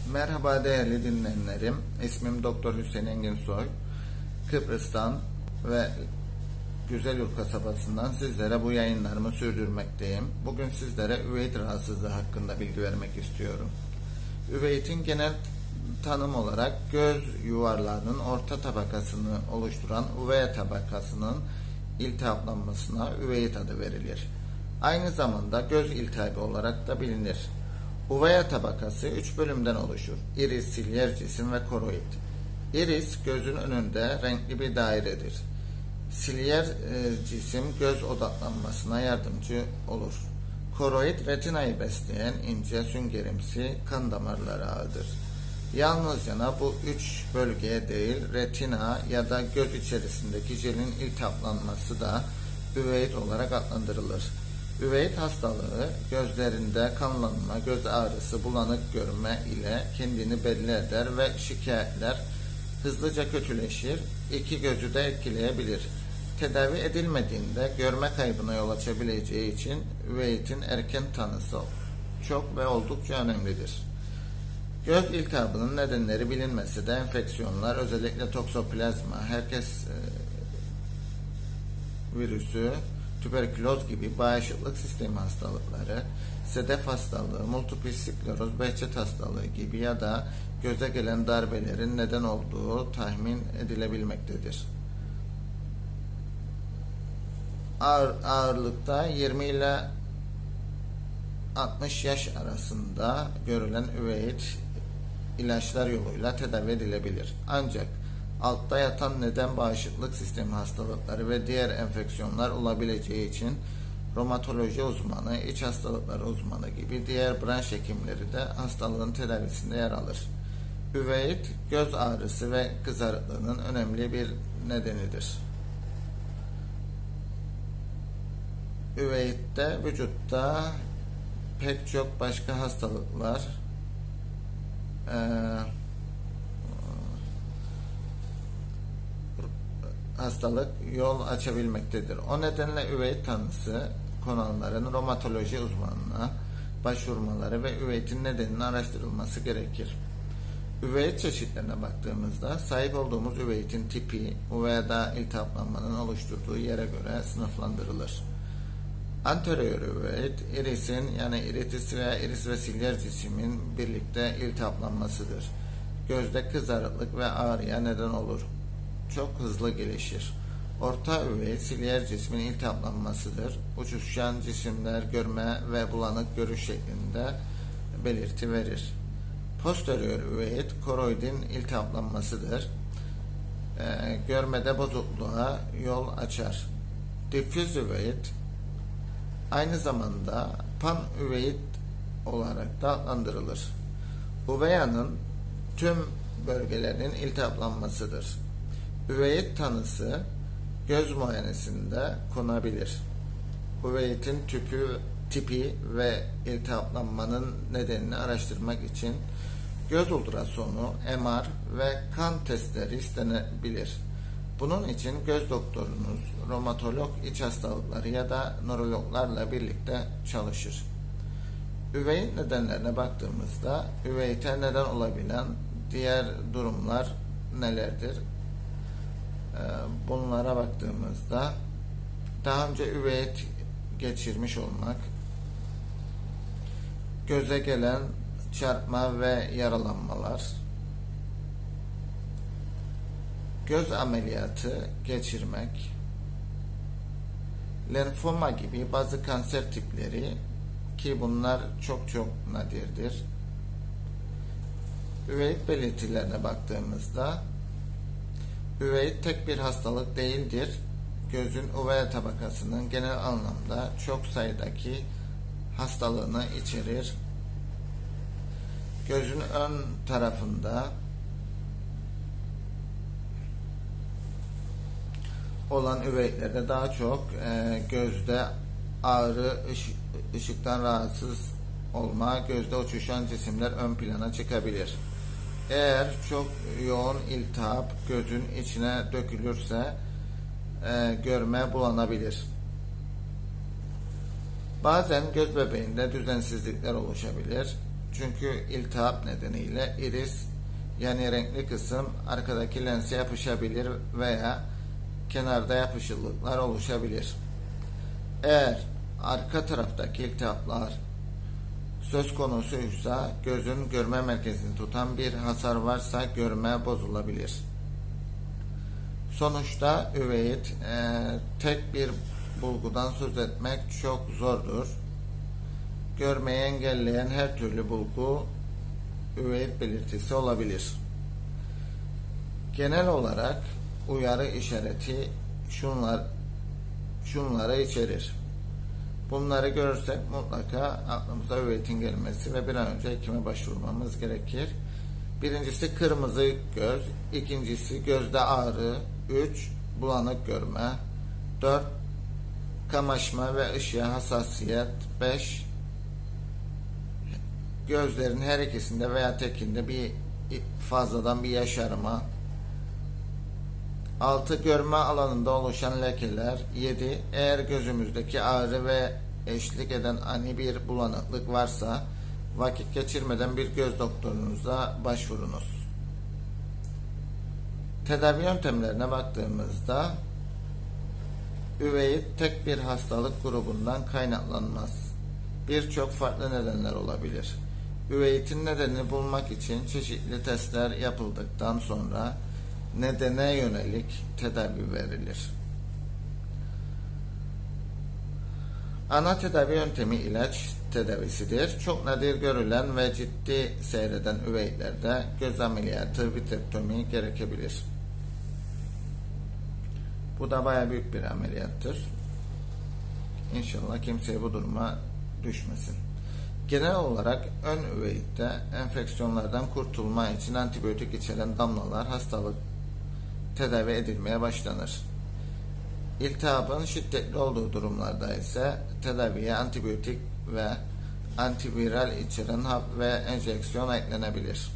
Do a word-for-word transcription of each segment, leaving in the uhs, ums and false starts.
Merhaba değerli dinleyenlerim. İsmim Doktor Hüseyin Enginsoy. Kıbrıs'tan ve Güzelyurt kasabasından sizlere bu yayınlarımı sürdürmekteyim. Bugün sizlere üveit rahatsızlığı hakkında bilgi vermek istiyorum. Üveitin genel tanım olarak göz yuvarlarının orta tabakasını oluşturan uvea tabakasının iltihaplanmasına üveit adı verilir. Aynı zamanda göz iltihabı olarak da bilinir. Uvea tabakası üç bölümden oluşur. Iris, silyer cisim ve koroid. Iris gözün önünde renkli bir dairedir. Silyer e, cisim göz odaklanmasına yardımcı olur. Koroid retinayı besleyen ince süngerimsi kan damarları ağıdır. Yalnızca bu üç bölgeye değil, retina ya da göz içerisindeki jelin iltihaplanması da üveit olarak adlandırılır. Üveit hastalığı gözlerinde kanlanma, göz ağrısı, bulanık görme ile kendini belli eder ve şikayetler hızlıca kötüleşir, iki gözü de etkileyebilir. Tedavi edilmediğinde görme kaybına yol açabileceği için üveitin erken tanısı çok ve oldukça önemlidir. Göz iltihabının nedenleri bilinmesi de enfeksiyonlar, özellikle toksoplazma, herkes e, virüsü, tüberküloz gibi bağışıklık sistemi hastalıkları, sedef hastalığı, multiple skleroz, Behçet hastalığı gibi ya da göze gelen darbelerin neden olduğu tahmin edilebilmektedir. Ağır, ağırlıkta yirmi ile altmış yaş arasında görülen üveit ilaçlar yoluyla tedavi edilebilir. Ancak altta yatan neden bağışıklık sistemi hastalıkları ve diğer enfeksiyonlar olabileceği için romatoloji uzmanı, iç hastalıkları uzmanı gibi diğer branş hekimleri de hastalığın tedavisinde yer alır. Üveit, göz ağrısı ve kızarıklığının önemli bir nedenidir. Üveitte vücutta pek çok başka hastalıklar e, hastalık yol açabilmektedir. O nedenle üveit tanısı konanların romatoloji uzmanına başvurmaları ve üveitin nedenini araştırılması gerekir. Üveit çeşitlerine baktığımızda sahip olduğumuz üveitin tipi veya da iltihaplanmanın oluşturduğu yere göre sınıflandırılır. Anterior üveit, irisin yani iritis veya iris ve silyer cismin birlikte iltihaplanmasıdır. Gözde kızarıklık ve ağrıya neden olur. Çok hızlı gelişir. Orta üveit, silyer cismin iltihaplanmasıdır. Uçuşan cisimler görme ve bulanık görüş şeklinde belirti verir. Posterior üveit, koroidin iltihaplanmasıdır. Ee, görmede bozukluğa yol açar. Difüz üveit, aynı zamanda panüveit olarak da adlandırılır. Uveanın tüm bölgelerinin iltihaplanmasıdır. Üveit tanısı göz muayenesinde konabilir. Üveitin tüpü, tipi ve iltihaplanmanın nedenini araştırmak için göz ultrasonu, M R ve kan testleri istenebilir. Bunun için göz doktorunuz, romatolog, iç hastalıkları ya da nörologlarla birlikte çalışır. Üveit nedenlerine baktığımızda üveite neden olabilen diğer durumlar nelerdir? Bunlara baktığımızda daha önce üveit geçirmiş olmak, göze gelen çarpma ve yaralanmalar, göz ameliyatı geçirmek, lenfoma gibi bazı kanser tipleri ki bunlar çok çok nadirdir. Üveit belirtilerine baktığımızda üveit tek bir hastalık değildir. Gözün uvea tabakasının genel anlamda çok sayıdaki hastalığını içerir. Gözün ön tarafında olan üveitlerde daha çok e, gözde ağrı, ışık, ışıktan rahatsız olma, gözde uçuşan cisimler ön plana çıkabilir. Eğer çok yoğun iltihap gözün içine dökülürse e, görme bulanabilir. Bazen göz bebeğinde düzensizlikler oluşabilir. Çünkü iltihap nedeniyle iris, yani renkli kısım arkadaki lense yapışabilir veya kenarda yapışıklıklar oluşabilir. Eğer arka taraftaki iltihaplar söz konusuysa, gözün görme merkezini tutan bir hasar varsa görme bozulabilir. Sonuçta üveit e, tek bir bulgudan söz etmek çok zordur. Görmeyi engelleyen her türlü bulgu üveit belirtisi olabilir. Genel olarak uyarı işareti şunlar şunları içerir. Bunları görürsek mutlaka aklımıza üveitin gelmesi ve bir an önce hekime başvurmamız gerekir. Birincisi kırmızı göz, ikincisi gözde ağrı, üç bulanık görme, dört kamaşma ve ışığa hassasiyet, beş gözlerin her ikisinde veya tekinde bir fazladan bir yaşarma, altı görme alanında oluşan lekeler, yedi eğer gözümüzdeki ağrı ve eşlik eden ani bir bulanıklık varsa vakit geçirmeden bir göz doktorunuza başvurunuz. Tedavi yöntemlerine baktığımızda üveit tek bir hastalık grubundan kaynaklanmaz. Birçok farklı nedenler olabilir. Üveitin nedenini bulmak için çeşitli testler yapıldıktan sonra nedene yönelik tedavi verilir. Ana tedavi yöntemi ilaç tedavisidir. Çok nadir görülen ve ciddi seyreden üveitlerde göz ameliyatı, vitrektomi gerekebilir. Bu da bayağı büyük bir ameliyattır. İnşallah kimseye bu duruma düşmesin. Genel olarak ön üveitte enfeksiyonlardan kurtulma için antibiyotik içeren damlalar hastalık tedavi edilmeye başlanır. İltihabın şiddetli olduğu durumlarda ise tedaviye antibiyotik ve antiviral içeren hap ve enjeksiyon eklenebilir.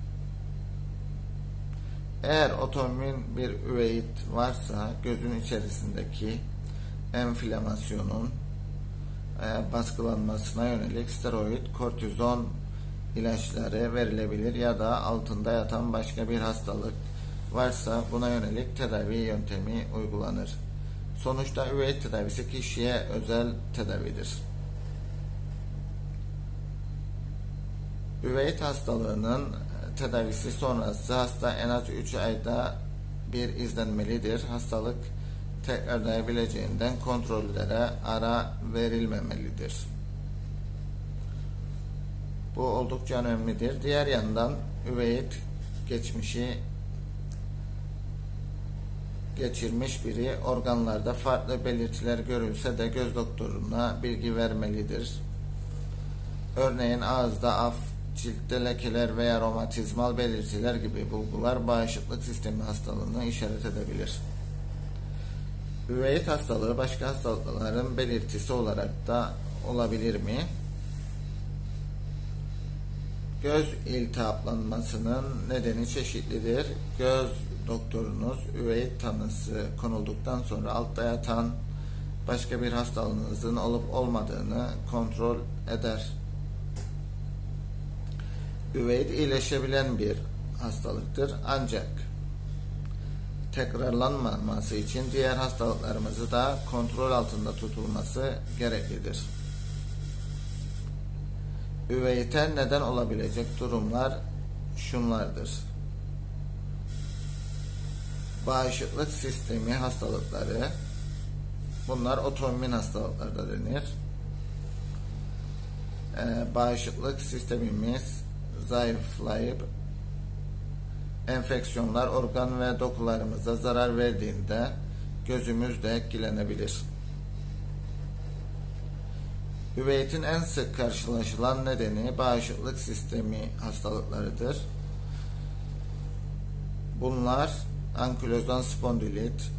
Eğer otoimmün bir üveit varsa gözün içerisindeki enflamasyonun e, baskılanmasına yönelik steroid, kortizon ilaçları verilebilir ya da altında yatan başka bir hastalık varsa buna yönelik tedavi yöntemi uygulanır. Sonuçta üveit tedavisi kişiye özel tedavidir. Üveit hastalığının tedavisi sonrası hasta en az üç ayda bir izlenmelidir. Hastalık tekrarlayabileceğinden kontrollere ara verilmemelidir. Bu oldukça önemlidir. Diğer yandan üveit geçmişi geçirmiş biri organlarda farklı belirtiler görülse de göz doktoruna bilgi vermelidir. Örneğin ağızda af, ciltte lekeler veya romatizmal belirtiler gibi bulgular bağışıklık sistemi hastalığını işaret edebilir. Üveit hastalığı başka hastalıkların belirtisi olarak da olabilir mi? Göz iltihaplanmasının nedeni çeşitlidir. Göz doktorunuz üveit tanısı konulduktan sonra altta yatan başka bir hastalığınızın olup olmadığını kontrol eder. Üveit iyileşebilen bir hastalıktır ancak tekrarlanmaması için diğer hastalıklarımızı da kontrol altında tutulması gereklidir. Üveite neden olabilecek durumlar şunlardır. Bağışıklık sistemi hastalıkları, bunlar otoimmün hastalıklarda denir. Ee, bağışıklık sistemimiz zayıflayıp enfeksiyonlar organ ve dokularımıza zarar verdiğinde gözümüz de etkilenebilir. Üveitin en sık karşılaşılan nedeni bağışıklık sistemi hastalıklarıdır. Bunlar ankilozan spondilit,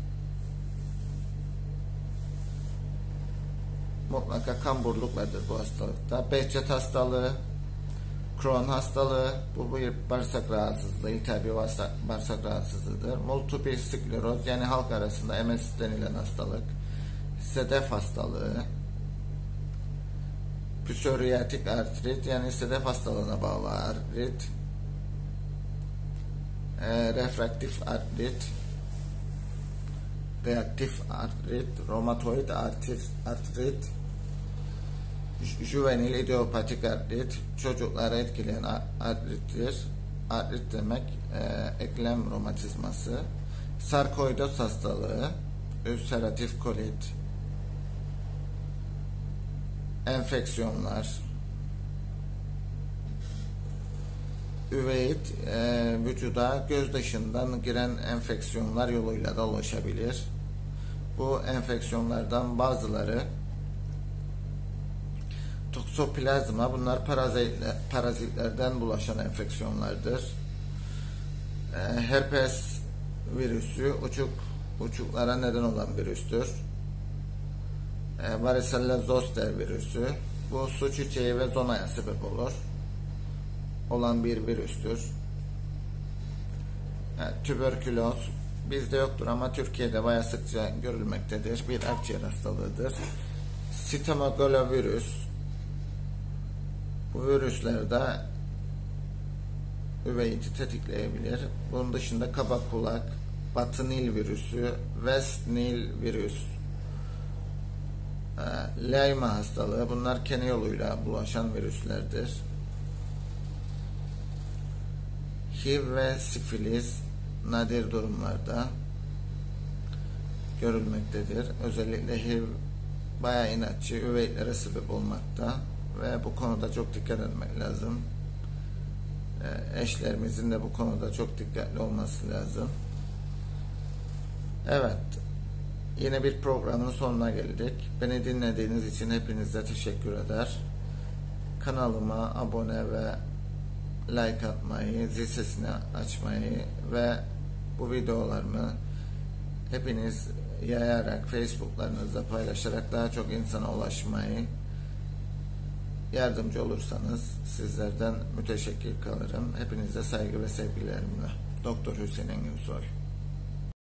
mutlaka kamburluk bu hastalıkta, Behçet hastalığı, Crohn hastalığı, bu bir bağırsak rahatsızlığı, iltihabi bağırsak rahatsızlığıdır. Multiple skleroz, yani halk arasında M S denilen hastalık, sedef hastalığı, psoriyatik artrit, yani sedef hastalığına bağlı artrit, e, refraktif artrit, reaktif artrit, romatoid artrit, artrit juvenil idiopatik artrit, çocukları etkileyen artrittir. Artrit demek e, eklem romatizması, sarkoidoz hastalığı, ülseratif kolit, enfeksiyonlar, üveit, e, vücuda göz dışından giren enfeksiyonlar yoluyla da ulaşabilir. Bu enfeksiyonlardan bazıları toksoplazma, bunlar parazitler, parazitlerden bulaşan enfeksiyonlardır. E, herpes virüsü uçuk uçuklara neden olan virüstür. E, varicella zoster virüsü, bu su çiçeği ve zonaya sebep olur olan bir virüstür. Yani tüberküloz bizde yoktur ama Türkiye'de bayağı sıkça görülmektedir. Bir akciğer hastalığıdır. Sitomegalovirüs, bu virüslerde üveiti tetikleyebilir. Bunun dışında kaba kulak, Batı Nil virüsü, West Nil virüs, Lyme hastalığı, bunlar kene yoluyla bulaşan virüslerdir. H I V ve sifilis nadir durumlarda görülmektedir. Özellikle H I V bayağı inatçı, üveitlere sebep olmakta ve bu konuda çok dikkat etmek lazım. Eşlerimizin de bu konuda çok dikkatli olması lazım. Evet, yine bir programın sonuna geldik. Beni dinlediğiniz için hepinize teşekkür eder. Kanalıma abone ve like atmayı, zil sesini açmayı ve bu videolarımı hepiniz yayarak, Facebook'larınızda paylaşarak daha çok insana ulaşmayı yardımcı olursanız sizlerden müteşekkir kalırım. Hepinize saygı ve sevgilerimle. Doktor Hüseyin Enginsoy.